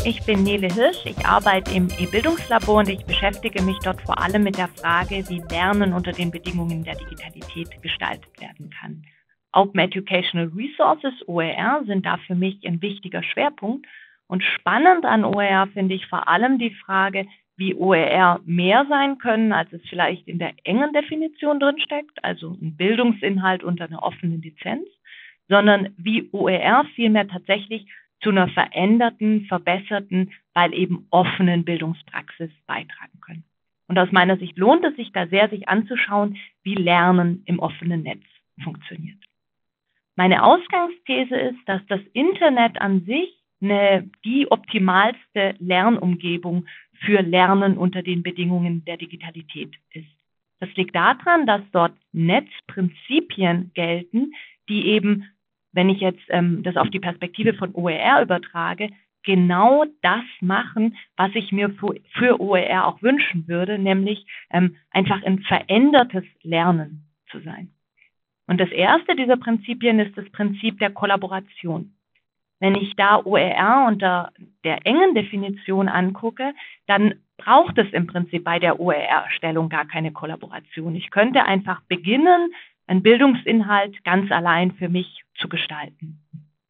ich bin Nele Hirsch. Ich arbeite im E-Bildungslabor und ich beschäftige mich dort vor allem mit der Frage, wie Lernen unter den Bedingungen der Digitalität gestaltet werden kann. Open Educational Resources, OER, sind da für mich ein wichtiger Schwerpunkt. Und spannend an OER finde ich vor allem die Frage, wie OER mehr sein können, als es vielleicht in der engen Definition drinsteckt, also ein Bildungsinhalt unter einer offenen Lizenz, sondern wie OER vielmehr tatsächlich zu einer veränderten, verbesserten, weil eben offenen Bildungspraxis beitragen können. Und aus meiner Sicht lohnt es sich da sehr, sich anzuschauen, wie Lernen im offenen Netz funktioniert. Meine Ausgangsthese ist, dass das Internet an sich die optimalste Lernumgebung für Lernen unter den Bedingungen der Digitalität ist. Das liegt daran, dass dort Netzprinzipien gelten, die eben, wenn ich jetzt das auf die Perspektive von OER übertrage, genau das machen, was ich mir für OER auch wünschen würde, nämlich einfach ein verändertes Lernen zu sein. Und das erste dieser Prinzipien ist das Prinzip der Kollaboration. Wenn ich da OER unter der engen Definition angucke, dann braucht es im Prinzip bei der OER-Erstellung gar keine Kollaboration. Ich könnte einfach beginnen, einen Bildungsinhalt ganz allein für mich zu gestalten.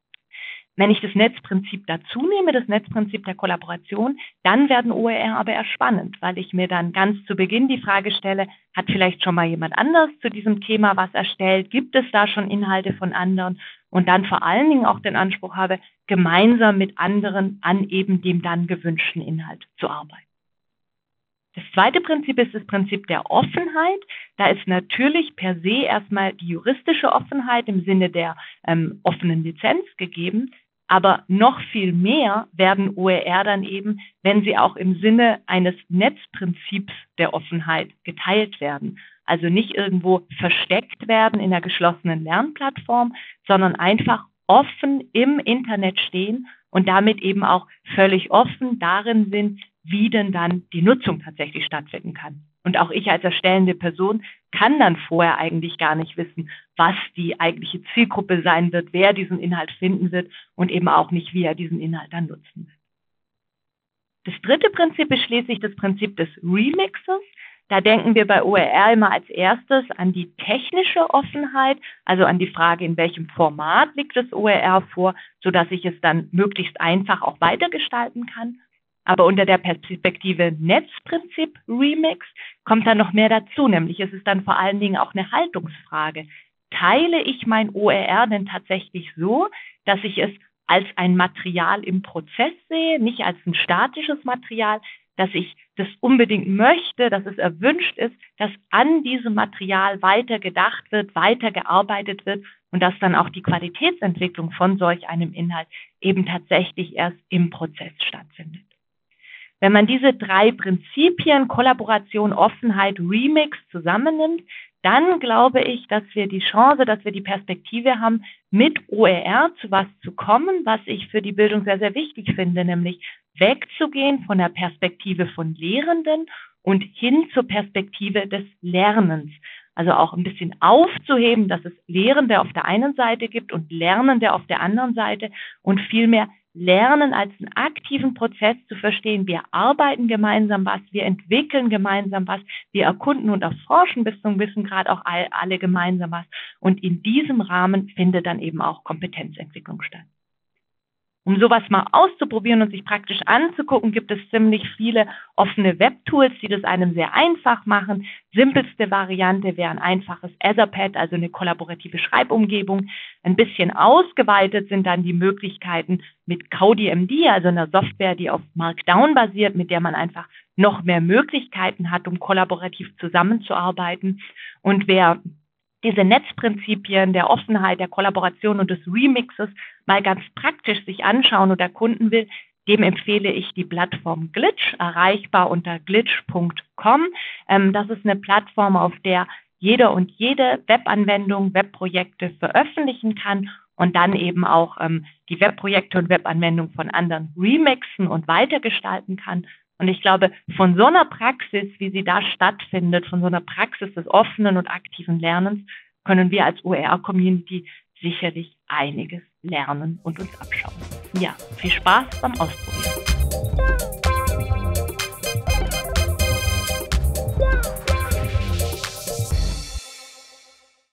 Wenn ich das Netzprinzip dazu nehme, das Netzprinzip der Kollaboration, dann werden OER aber erst spannend, weil ich mir dann ganz zu Beginn die Frage stelle, hat vielleicht schon mal jemand anders zu diesem Thema was erstellt? Gibt es da schon Inhalte von anderen? Und dann vor allen Dingen auch den Anspruch habe, gemeinsam mit anderen an eben dem dann gewünschten Inhalt zu arbeiten. Das zweite Prinzip ist das Prinzip der Offenheit. Da ist natürlich per se erstmal die juristische Offenheit im Sinne der offenen Lizenz gegeben. Aber noch viel mehr werden OER dann eben, wenn sie auch im Sinne eines Netzprinzips der Offenheit geteilt werden. Also nicht irgendwo versteckt werden in einer geschlossenen Lernplattform, sondern einfach offen im Internet stehen und damit eben auch völlig offen darin sind, wie denn dann die Nutzung tatsächlich stattfinden kann. Und auch ich als erstellende Person kann dann vorher eigentlich gar nicht wissen, was die eigentliche Zielgruppe sein wird, wer diesen Inhalt finden wird und eben auch nicht, wie er diesen Inhalt dann nutzen wird. Das dritte Prinzip ist schließlich das Prinzip des Remixes. Da denken wir bei OER immer als erstes an die technische Offenheit, also an die Frage, in welchem Format liegt das OER vor, sodass ich es dann möglichst einfach auch weitergestalten kann. Aber unter der Perspektive Netzprinzip Remix kommt dann noch mehr dazu, nämlich es ist dann vor allen Dingen auch eine Haltungsfrage. Teile ich mein OER denn tatsächlich so, dass ich es als ein Material im Prozess sehe, nicht als ein statisches Material, dass ich das unbedingt möchte, dass es erwünscht ist, dass an diesem Material weiter gedacht wird, weiter gearbeitet wird und dass dann auch die Qualitätsentwicklung von solch einem Inhalt eben tatsächlich erst im Prozess stattfindet. Wenn man diese drei Prinzipien, Kollaboration, Offenheit, Remix zusammennimmt, dann glaube ich, dass wir die Chance, dass wir die Perspektive haben, mit OER zu was zu kommen, was ich für die Bildung sehr, sehr wichtig finde, nämlich wegzugehen von der Perspektive von Lehrenden und hin zur Perspektive des Lernens. Also auch ein bisschen aufzuheben, dass es Lehrende auf der einen Seite gibt und Lernende auf der anderen Seite und vielmehr Lernen als einen aktiven Prozess zu verstehen. Wir arbeiten gemeinsam was, wir entwickeln gemeinsam was, wir erkunden und erforschen bis zum gewissen Grad auch alle gemeinsam was. Und in diesem Rahmen findet dann eben auch Kompetenzentwicklung statt. Um sowas mal auszuprobieren und sich praktisch anzugucken, gibt es ziemlich viele offene Webtools, die das einem sehr einfach machen. Simpelste Variante wäre ein einfaches Etherpad, also eine kollaborative Schreibumgebung. Ein bisschen ausgeweitet sind dann die Möglichkeiten mit CodeMD, also einer Software, die auf Markdown basiert, mit der man einfach noch mehr Möglichkeiten hat, um kollaborativ zusammenzuarbeiten. Und wer diese Netzprinzipien der Offenheit, der Kollaboration und des Remixes mal ganz praktisch sich anschauen und erkunden will, dem empfehle ich die Plattform Glitch, erreichbar unter glitch.com. Das ist eine Plattform, auf der jeder und jede Webanwendung, Webprojekte veröffentlichen kann und dann eben auch die Webprojekte und Webanwendungen von anderen remixen und weitergestalten kann. Und ich glaube, von so einer Praxis, wie sie da stattfindet, von so einer Praxis des offenen und aktiven Lernens, können wir als OER-Community sicherlich einiges lernen und uns abschauen. Ja, viel Spaß beim Ausprobieren.